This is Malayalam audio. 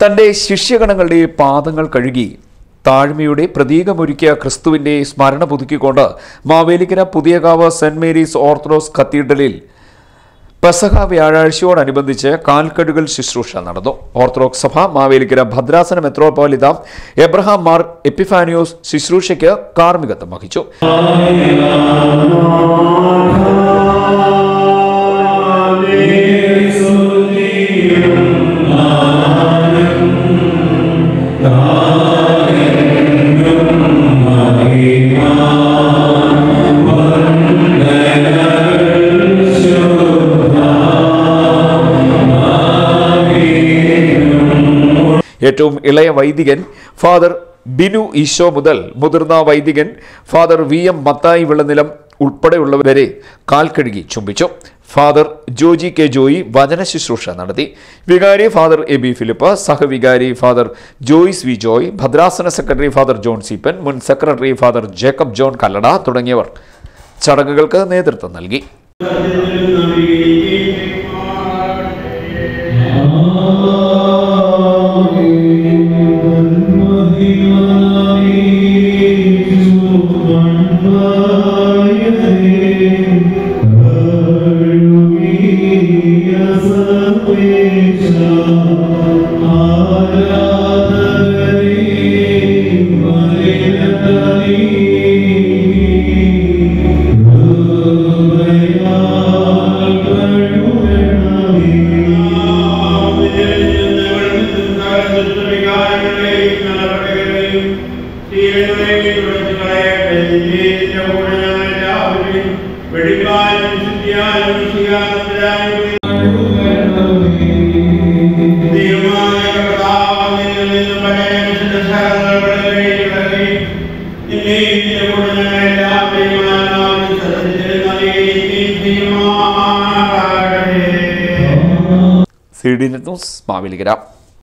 തന്റെ ശിഷ്യഗണങ്ങളുടെ പാദങ്ങൾ കഴുകി താഴ്മയുടെ പ്രതീകമൊരുക്കിയ ക്രിസ്തുവിന്റെ സ്മരണ പുതുക്കിക്കൊണ്ട് മാവേലിക്കര പുതിയകാവ് സെന്റ് മേരീസ് ഓർത്തഡോക്സ് കത്തീഡ്രലിൽ പെസഹ വ്യാഴാഴ്ചയോടനുബന്ധിച്ച് കാൽക്കഴുകൽ ശുശ്രൂഷ നടന്നു. ഓർത്തഡോക്സ് സഭ മാവേലിക്കര ഭദ്രാസന മെത്രോപൊലീത്ത എബ്രഹാം മാർ എപ്പിഫാനിയോസ് ശുശ്രൂഷയ്ക്ക് കാർമ്മികത്വം വഹിച്ചു. ഏറ്റവും ഇളയ വൈദികൻ ഫാദർ ബിനു ഈശോ മുതൽ മുതിർന്ന വൈദികൻ ഫാദർ VM മത്തായി വിളനിലം ഉൾപ്പെടെയുള്ളവരെ കാൽക്കഴുകി ചുംബിച്ചു. ഫാദർ ജോജി കെ ജോയി വചന ശുശ്രൂഷ നടത്തി. വികാരി ഫാദർ AB ഫിലിപ്പ്, സഹവികാരി ഫാദർ ജോയിസ് വി ജോയ്, ഭദ്രാസന സെക്രട്ടറി ഫാദർ ജോൺ സീപ്പൻ, മുൻ secretary father Jacob John Kallada തുടങ്ങിയവർ ചടങ്ങുകൾക്ക് നേതൃത്വം നൽകി. CD news Mavelikkara.